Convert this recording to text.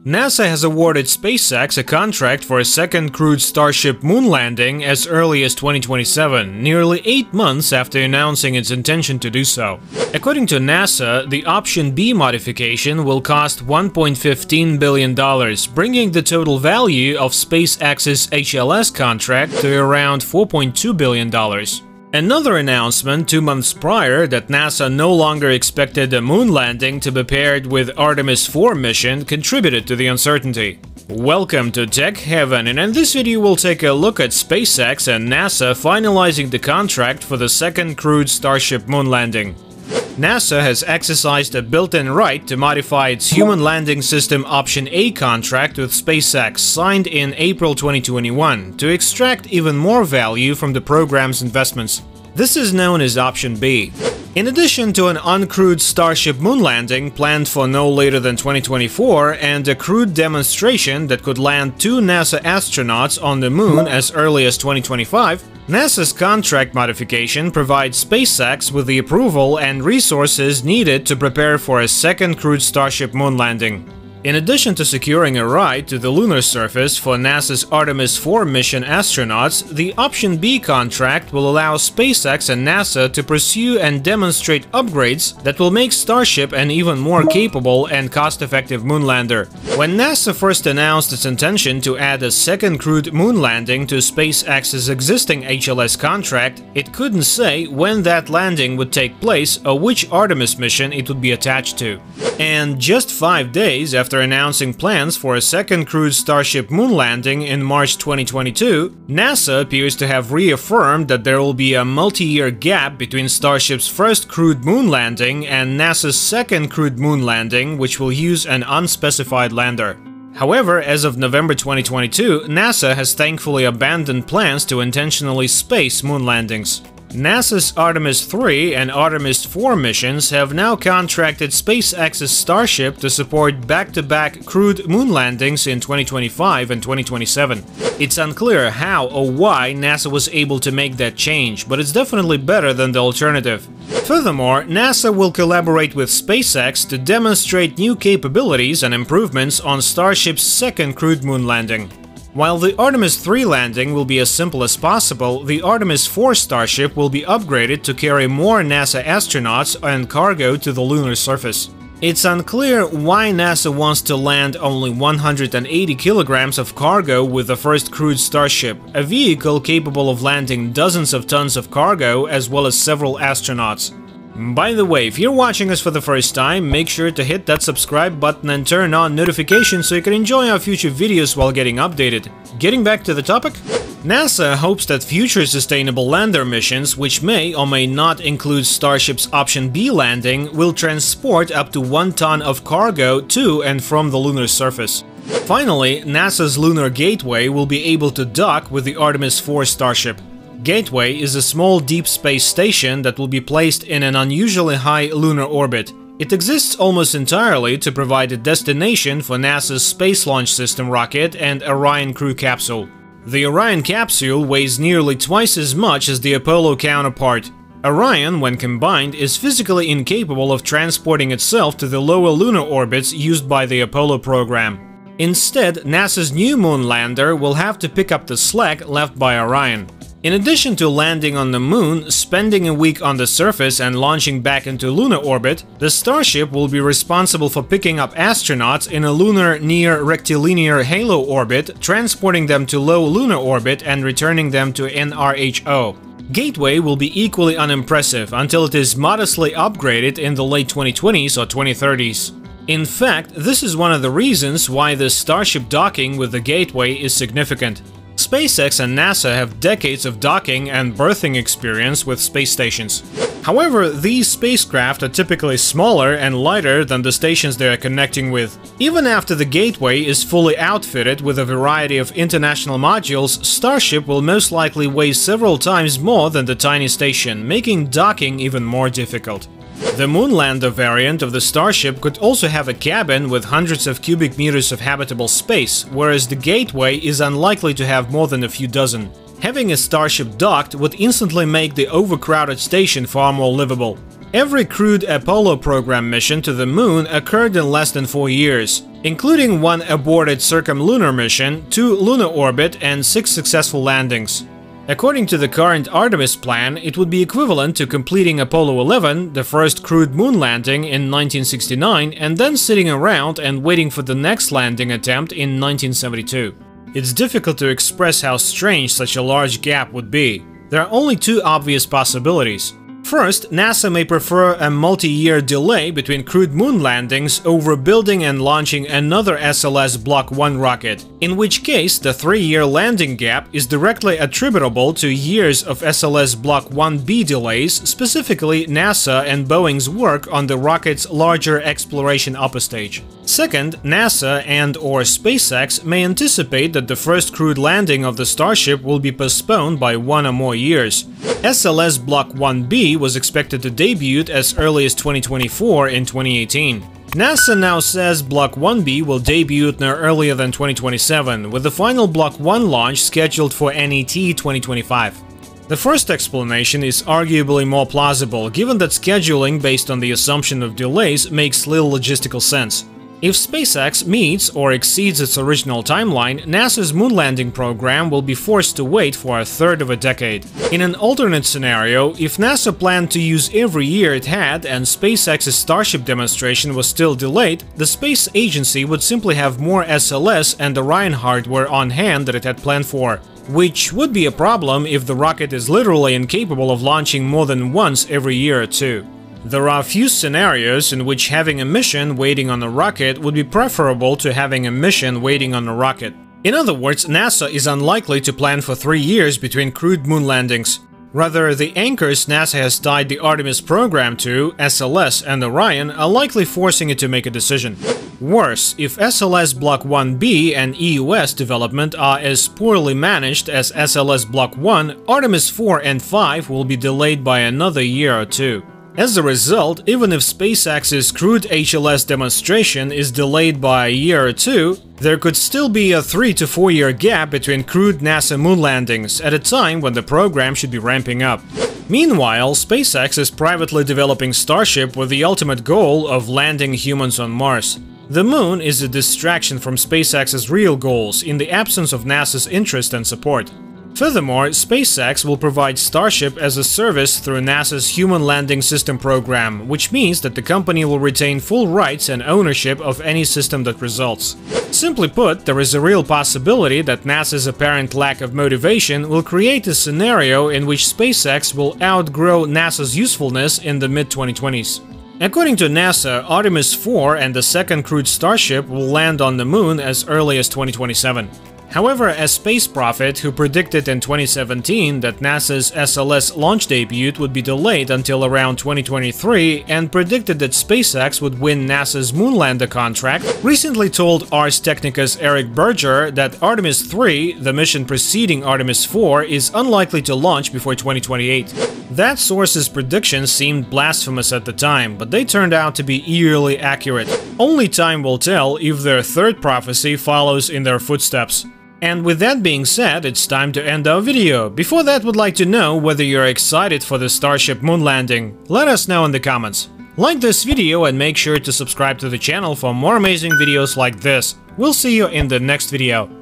NASA has awarded SpaceX a contract for a second crewed Starship Moon landing as early as 2027, nearly 8 months after announcing its intention to do so. According to NASA, the Option B modification will cost $1.15 billion, bringing the total value of SpaceX's HLS contract to around $4.2 billion. Another announcement 2 months prior that NASA no longer expected a moon landing to be paired with Artemis IV mission contributed to the uncertainty. Welcome to Tech Heaven, and in this video we'll take a look at SpaceX and NASA finalizing the contract for the second crewed Starship Moon landing. NASA has exercised a built-in right to modify its Human Landing System Option A contract with SpaceX, signed in April 2021, to extract even more value from the program's investments. This is known as Option B. In addition to an uncrewed Starship Moon landing planned for no later than 2024 and a crewed demonstration that could land 2 NASA astronauts on the Moon as early as 2025, NASA's contract modification provides SpaceX with the approval and resources needed to prepare for a second crewed Starship Moon landing. In addition to securing a ride to the lunar surface for NASA's Artemis IV mission astronauts, the Option B contract will allow SpaceX and NASA to pursue and demonstrate upgrades that will make Starship an even more capable and cost-effective moonlander. When NASA first announced its intention to add a second crewed moon landing to SpaceX's existing HLS contract, it couldn't say when that landing would take place or which Artemis mission it would be attached to. And just 5 days after announcing plans for a second crewed Starship Moon landing in March 2022, NASA appears to have reaffirmed that there will be a multi-year gap between Starship's first crewed moon landing and NASA's second crewed moon landing, which will use an unspecified lander. However, as of November 2022, NASA has thankfully abandoned plans to intentionally space moon landings. NASA's Artemis III and Artemis IV missions have now contracted SpaceX's Starship to support back-to-back crewed moon landings in 2025 and 2027. It's unclear how or why NASA was able to make that change, but it's definitely better than the alternative. Furthermore, NASA will collaborate with SpaceX to demonstrate new capabilities and improvements on Starship's second crewed moon landing. While the Artemis III landing will be as simple as possible, the Artemis IV Starship will be upgraded to carry more NASA astronauts and cargo to the lunar surface. It's unclear why NASA wants to land only 180 kilograms of cargo with the first crewed Starship, a vehicle capable of landing dozens of tons of cargo as well as several astronauts. By the way, if you're watching us for the first time, make sure to hit that subscribe button and turn on notifications so you can enjoy our future videos while getting updated. Getting back to the topic, NASA hopes that future sustainable lander missions, which may or may not include Starship's Option B landing, will transport up to 1 ton of cargo to and from the lunar surface. Finally, NASA's Lunar Gateway will be able to dock with the Artemis IV Starship. Gateway is a small deep space station that will be placed in an unusually high lunar orbit. It exists almost entirely to provide a destination for NASA's Space Launch System rocket and Orion crew capsule. The Orion capsule weighs nearly twice as much as the Apollo counterpart. Orion, when combined, is physically incapable of transporting itself to the lower lunar orbits used by the Apollo program. Instead, NASA's new moon lander will have to pick up the slack left by Orion. In addition to landing on the Moon, spending a week on the surface and launching back into lunar orbit, the Starship will be responsible for picking up astronauts in a lunar near rectilinear halo orbit, transporting them to low lunar orbit and returning them to NRHO. Gateway will be equally unimpressive until it is modestly upgraded in the late 2020s or 2030s. In fact, this is one of the reasons why the Starship docking with the Gateway is significant. SpaceX and NASA have decades of docking and berthing experience with space stations. However, these spacecraft are typically smaller and lighter than the stations they are connecting with. Even after the Gateway is fully outfitted with a variety of international modules, Starship will most likely weigh several times more than the tiny station, making docking even more difficult. The Moonlander variant of the Starship could also have a cabin with hundreds of cubic meters of habitable space, whereas the Gateway is unlikely to have more than a few dozen. Having a Starship docked would instantly make the overcrowded station far more livable. Every crewed Apollo program mission to the Moon occurred in less than 4 years, including 1 aborted circumlunar mission, 2 lunar orbit, and 6 successful landings. According to the current Artemis plan, it would be equivalent to completing Apollo 11, the first crewed moon landing, in 1969, and then sitting around and waiting for the next landing attempt in 1972. It's difficult to express how strange such a large gap would be. There are only 2 obvious possibilities. First, NASA may prefer a multi-year delay between crewed moon landings over building and launching another SLS Block 1 rocket, in which case the 3-year landing gap is directly attributable to years of SLS Block 1B delays, specifically NASA and Boeing's work on the rocket's larger exploration upper stage. Second, NASA and/or SpaceX may anticipate that the first crewed landing of the Starship will be postponed by 1 or more years. SLS Block 1B was expected to debut as early as 2024 in 2018. NASA now says Block 1B will debut no earlier than 2027, with the final Block 1 launch scheduled for NET 2025. The first explanation is arguably more plausible, given that scheduling based on the assumption of delays makes little logistical sense. If SpaceX meets or exceeds its original timeline, NASA's moon landing program will be forced to wait for a third of a decade. In an alternate scenario, if NASA planned to use every year it had and SpaceX's Starship demonstration was still delayed, the space agency would simply have more SLS and Orion hardware on hand that it had planned for, which would be a problem if the rocket is literally incapable of launching more than once every year or 2. There are few scenarios in which having a mission waiting on a rocket would be preferable to having a mission waiting on a rocket. In other words, NASA is unlikely to plan for 3 years between crewed moon landings. Rather, the anchors NASA has tied the Artemis program to, SLS and Orion, are likely forcing it to make a decision. Worse, if SLS Block 1B and EUS development are as poorly managed as SLS Block 1, Artemis 4 and 5 will be delayed by another year or 2. As a result, even if SpaceX's crewed HLS demonstration is delayed by a year or 2, there could still be a 3 to 4 year gap between crewed NASA moon landings at a time when the program should be ramping up. Meanwhile, SpaceX is privately developing Starship with the ultimate goal of landing humans on Mars. The moon is a distraction from SpaceX's real goals in the absence of NASA's interest and support. Furthermore, SpaceX will provide Starship as a service through NASA's Human Landing System program, which means that the company will retain full rights and ownership of any system that results. Simply put, there is a real possibility that NASA's apparent lack of motivation will create a scenario in which SpaceX will outgrow NASA's usefulness in the mid-2020s. According to NASA, Artemis IV and the second crewed Starship will land on the Moon as early as 2027. However, a space prophet who predicted in 2017 that NASA's SLS launch debut would be delayed until around 2023 and predicted that SpaceX would win NASA's Moonlander contract, recently told Ars Technica's Eric Berger that Artemis III, the mission preceding Artemis IV, is unlikely to launch before 2028. That source's predictions seemed blasphemous at the time, but they turned out to be eerily accurate. Only time will tell if their third prophecy follows in their footsteps. And with that being said, it's time to end our video. Before that, would like to know whether you're excited for the Starship moon landing. Let us know in the comments. Like this video and make sure to subscribe to the channel for more amazing videos like this. We'll see you in the next video.